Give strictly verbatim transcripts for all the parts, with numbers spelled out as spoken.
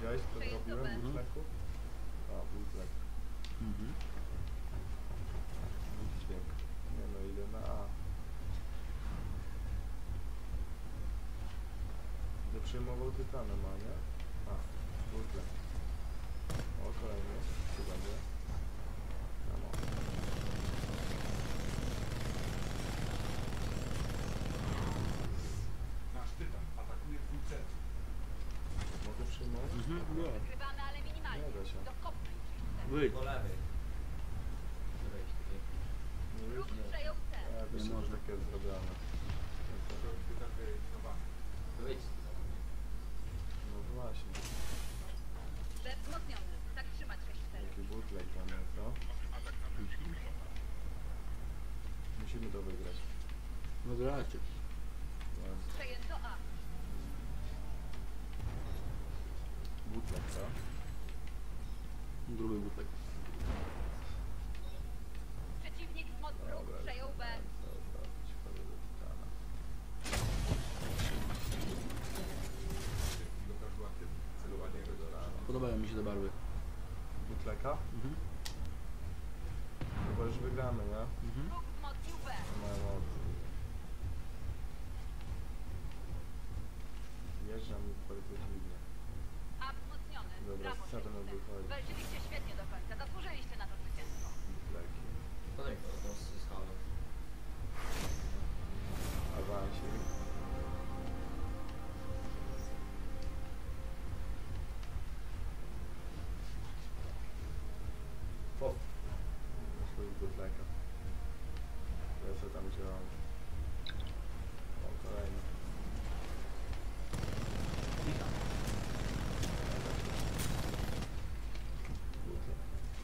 Widziałeś co zrobiłem w butleku? A, butlek. Mhm. Dźwięk. Nie no, idę na A. Nie przyjmował tytanem, a nie? A, butlek. O, kolejny. Chyba nie. Tam o. Nasz tytan atakuje twój cel. Mogę przyjmować? Mhm, nie. Wygrywamy, ale minimalnie. Nie da się. Dokopnij się. Wyjdź. Po lewej. Wejdź tutaj. Nie, już Wróg nie. przejął cel. Ja Nie myślę, że można. takie jest zrobione. To tytan wyeliminowane. Wyjdź tutaj. No właśnie. B wzmocniony. Tak trzymać sześć cztery. Jaki butlek tam jest, no? Musimy to wygrać. No gracie. No, Przejęto A. butlek, co? Gruby butek. Przeciwnik wzmocnił. Dobra, Przejął B. co zrobić? Wchodzę do tytana. Pilotażu aktywny. Celowanie Do rana. Podobają mi się te barwy. Butleka? Mhm. Chyba już wygramy, nie? Mhm. Wróg wzmocnił B. Nie ma emocji. Jeżdżam mi bardzo dziwnie. A wzmocniony. Dobra, Brawo, z czarno sześć cztery. wychodzi. Walczyliście świetnie do końca. Zasłużyliście na to zwycięstwo. Butleki. Podaj go do skalę. Awansik. Pop. Swój butleka. Ja co tam działam. O, kolejny. Butlek.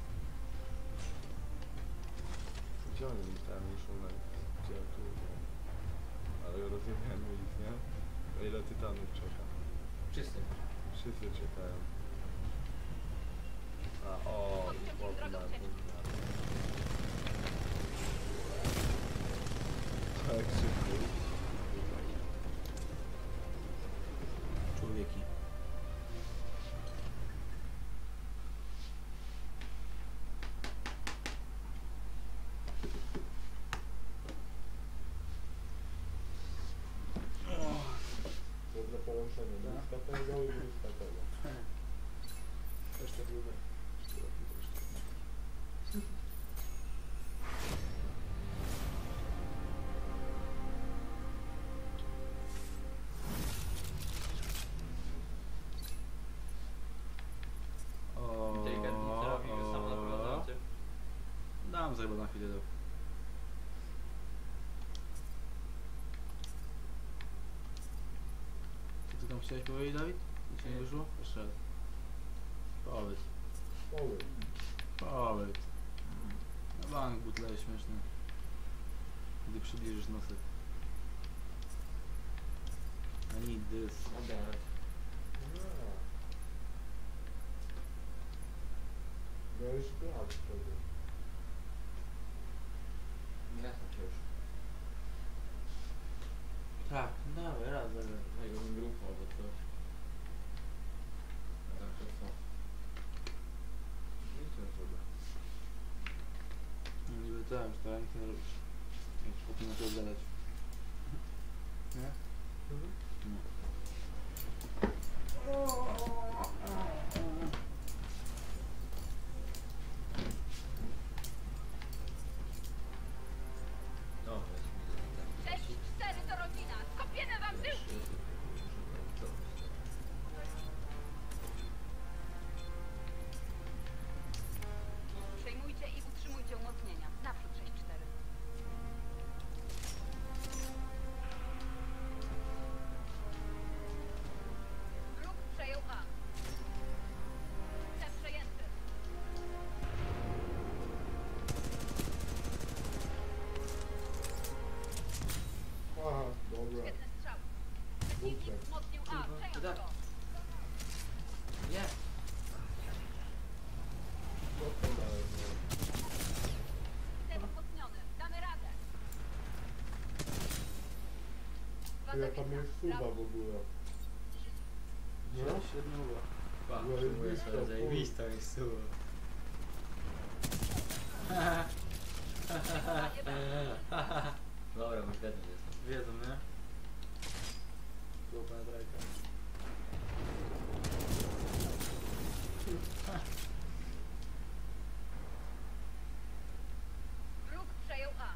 Gdzie oni tam już umę? Gdzie tu? Ale rozjebiamy ich, nie? A ile tytanów czeka? Czysty. Wszyscy czekają. A o, chłop na tak szybko. Człowieki. Dobre połączenie. Bliska tego i bliska tego. Też tak lubię. O, Inteligentnie to robi, że sam odpowiada o tym. dam sobie na chwilę do... Co ty tam chciałeś powiedzieć, Dawid? Nic nie wyszło? Jeszcze raz. Powiedz. Poły. Powiedz. Na bank butle śmieszny. Gdy przybliżysz nosek. I need this. Odbierać. Miałeś grać wtedy. Nie znam się już. Tak, dawaj, raz zagraj. Jego grupą albo coś. A tak to co? Idźmy sobie. No niby tak, już tak nic nie robisz. Jak chłopie na to gadać. Nie? Nie. No, weź mi ten. sześć cztery to rodzina. Kopiemy wam tyłki. Przejmujcie i utrzymujcie umocnienia. Naprzód sześć cztery. Wróg przejął A. Cel przejęty. Aha, dobra. Świetny strzał. Przeciwnik wzmocnił A. Przejął go. Nie! No to dalej, nie. Cel wzmocniony. Damy radę. Dwa Ile zabicia. tam jest suwa Brawo. w ogóle? No? Średniowa. Pa, Była przyjmuję zajebista, sobie, full. zajebista jest tu. Przejmowanie B. Dobra, już wiedzą, że jestem. Wiedzą, nie? Było penetrajka. Wróg przejął A.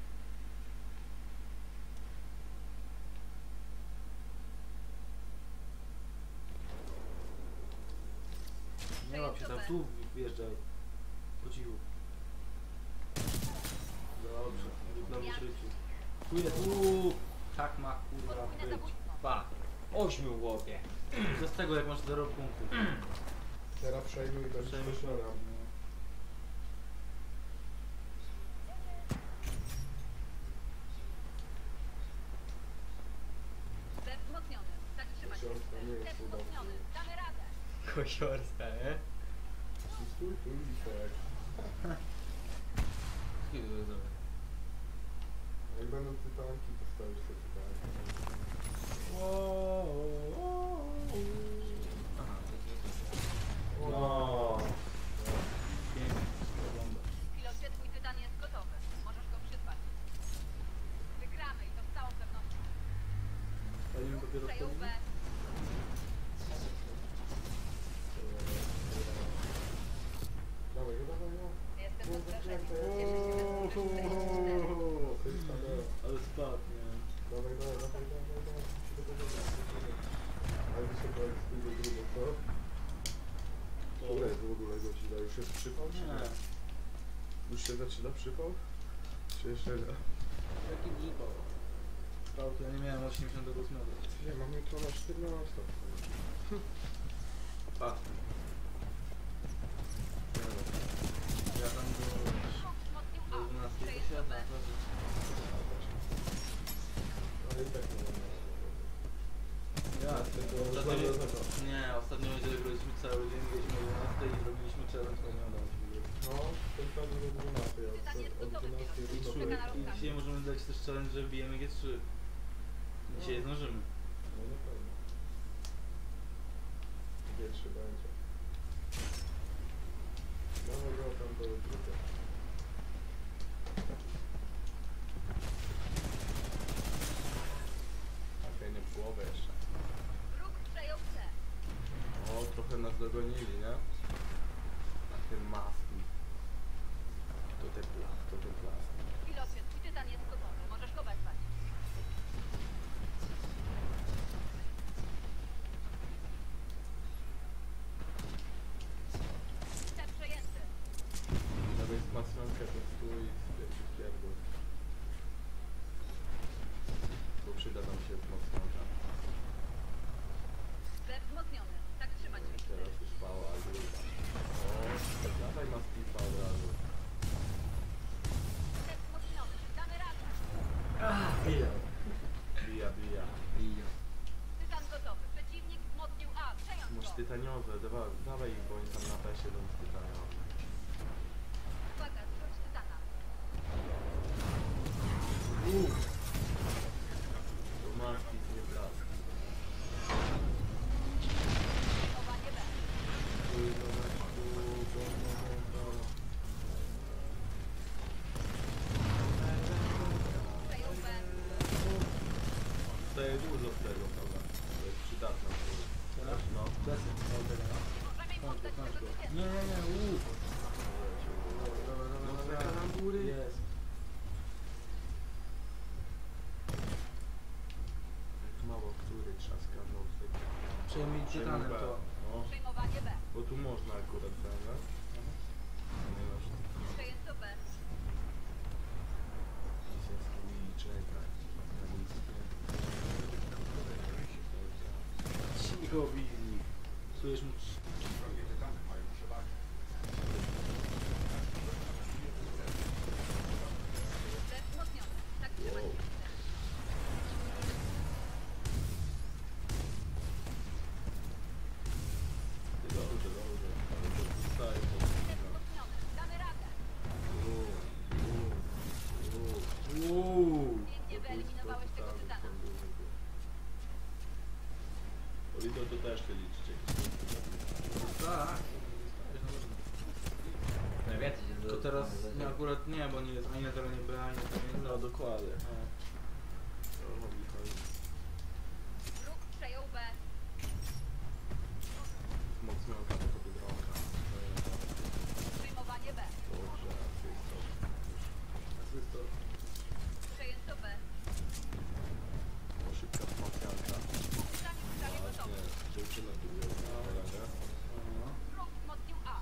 Nie łap się tam, tu wjeżdżaj. Po cichu. Dobrze, znowu szybciej. Tu jest, tu! Tak ma kurwa Podwójne być. zabójstwo. Pa! Ośmiu chłopie. Co z tego jak masz zero punktów? Teraz przejmuj do Przejmuj. Sztosznora. B wzmocniony. Tak trzymać. Książka nie jest C uda. wzmocniony. Damy radę. Kosiorska, nie? Stój tu i tak. Kiedy to jest dobre? Jak będą tytanki, to stawisz sobie tytanki. Aha, to jest No. Pięknie wygląda. Pilocie, twój tytan jest gotowy. Możesz go przyzwać. Wygramy i to z całą pewnością. Palimy Wróg dopiero przejął B. wtedy? Dawaj, go, dawaj, no. Jestem Kurwa, zastraszony. czekaj. Cieszysz się ze Ooo, Trysta, dawaj. ale spadł, nie? Dawaj, dawaj, dawaj, dawaj, dawaj. Ale wysoko jak z tego grubo, co? Ile jest w ogóle godzina? Już jest przypał, czy nie? Nie. Już się zaczyna przypał? Czy jeszcze nie? Jaki dzipał? Spałki, ja nie miałem osiemdziesiąt ósmego. Nie, mam jutro na czternaście. Pa. Ja tam do, Wróg wzmocnił do A. dwunastej Przejdź do B. posiadam. Ale i tak nie mam. Ja, Tylko ostatnio, za to. nie, ostatnio niedzielę graliśmy cały dzień, graliśmy o dwunastej i robiliśmy challenge, to nie udało się wygrać. No, ten pewnie do dwunastej, od, Tytan jest od gotowy, dwunastej I, do trzy, Czeka na I rozkaz. dzisiaj możemy dać też challenge, że bijemy G trzy. Dzisiaj No. zdążymy. No na pewno. Pierwszy będzie. Dawaj go tam do grupy. Okej, nie w głowę jeszcze. Wróg przejął C. O, trochę nas dogonili, nie? Na tym masku. To te plas, to te plas. Pilocie, twój tytan jest gotowy. Możesz go wezwać. C przejęty. Nawet wzmacniankę to stój z pierwszych pierdół. Bo przyda nam się wzmacnianka. B wzmocniony. Tak trzymać. Teraz już mała grupa. O, dawaj na skipa od razu. C wzmocniony. Damy radę. Bija. Bija, bija. Bija. Tytan gotowy. Przeciwnik wzmocnił A. Przejąć Masz go. tytaniowe, dawaj, dawaj ich, bo oni tam na pesie będą z tytaniowe. Uwaga, zrzuć tytana. To masz nic nie blask. Chowanie B. Uj, no weź tu, bo, no, no, no. Przejął B. Daje dużo z tego, prawda? To jest przydatne. Teraz? No. Desy. Możemy im Kończ oddać go, kończ tego go. zwycięstwa. Nie, nie, nie, uuu. Dobra, dobra, No, dobra, czeka dobra. na góry. Jest. Jak mało który trzaska nocy. Przejmij tytanem to. No, Przejmowanie B. bo tu można akurat ten, nie? Nie no, Przejęto B. i czekaj. Na nic nie. Cicho, Billy. Czujesz mu... Drogie tytany mają przewagę. C wzmocniony. Tak trzymać. Wow. Dobrze, dobrze. Ale to zostaje po C wzmocniony. Damy radę. Uuu, uuu, uuu. Uuu. Pięknie wyeliminowałeś tego tytana. Olido to też się liczycie. teraz mamy nie, za- akurat nie, bo nie jest ani na terenie B, ani na terenie No dokładnie. O. To mogli chodzić. Wróg przejął B. Mocniąka tego Biedronka. Przyjmowanie B. Dobrze, asysto. Asysto. Przejęto B. O, szybka wzmacnianka. Uderzanie w sprawie gotowe. Właśnie, dziewczyna tu jest na terenie. No. Wróg wzmocnił A.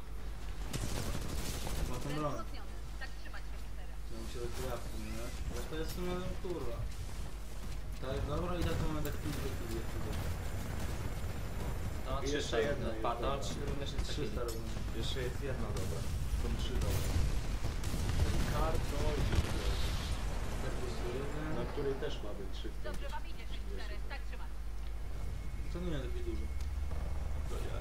Ma tą Cel broń. wzmocniony. Tak trzymać regisera. Ja mi się rozjawki, nie? Ale to jest w sumie, kurwa. Ta jest dobra i tak to mamy tak kilka chwili jeszcze. No, I jeszcze trzysta jedna równe. jest Pato, dobra. trzy równe się trzysta równe. Jeszcze jest jedna dobra. Są trzy dobre. Karto, czterdzieści jeden. na której też ma być trzysta. Dobrze wam idzie, regisery. Tak trzymać. To nie jest takie dużo. To nie.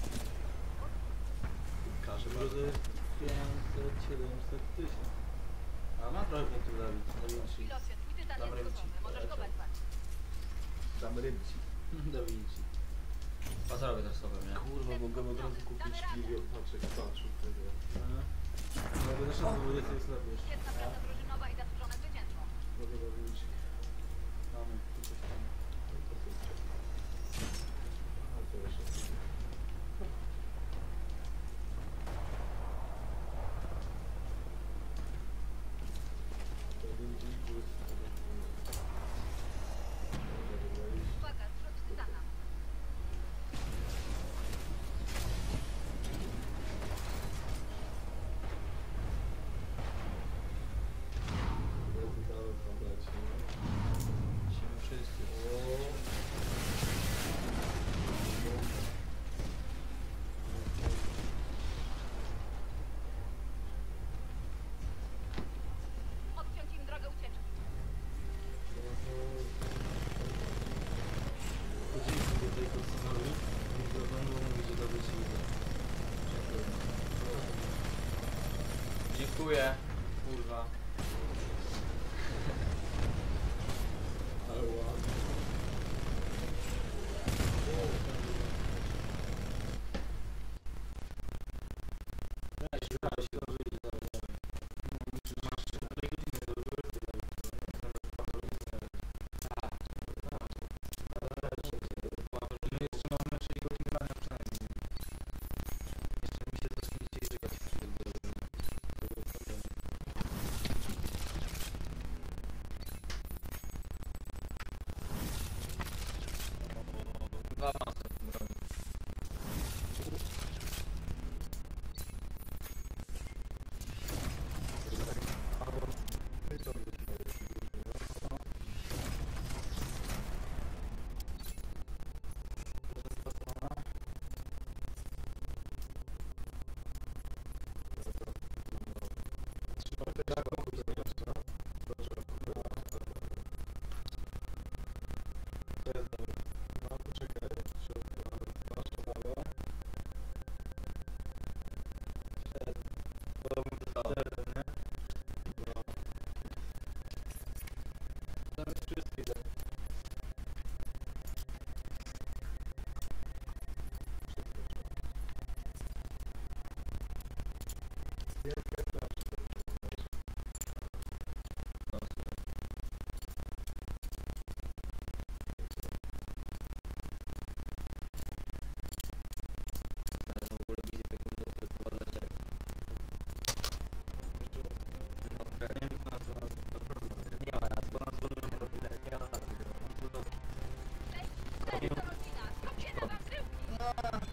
Każe Dużo to bardzo. jest pięćset, siedemset, tysiąc. A ma trochę punktów Dawid, Da Vinci. Pilocie, twój tytan Tam jest rybci. gotowy. Możesz go wezwać. Damy rybci. Da Vinci. Pato robię też sobie, nie? Kurwa, mogę od razu kupić piwo. Znaczy, patrz, tego. No bo też na dwudziestej jest lepiej. Świetna praca drużynowa i zasłużone zwycięstwo. Mogę robić. Mamy tu coś tam. To super. A, to jeszcze. To będzie plus. Uwaga, zrzut tytana. Musimy wszyscy. Odciąć im drogę ucieczki. Podziękuję tutaj personelowi mikrofonu, bo mówi, że dobrze się idzie. Dziękuję. Dziękuję. Kurwa. Ale ładnie. Weź, grałeś, dobrze idzie, dobrze. No, musisz, masz cztery godziny do góry, to Dawid, to nie? Tam już pato godziny. Tak. My jeszcze mamy sześć godzin grania przynajmniej. Jeszcze mi się też nie chcieli żygać przy tym drugim. To był problem. Dwa masy w tym robię. No, poczekaj. Środka, masz prawo. No. Tam jest wszystkie. W ogóle wizję taką dobrą, to chyba dlaczego. Nie ma nas, bo nas wolno nie robi, nie ma nas. Cześć, cztery to rodzina. Skąd się na wam kryłki?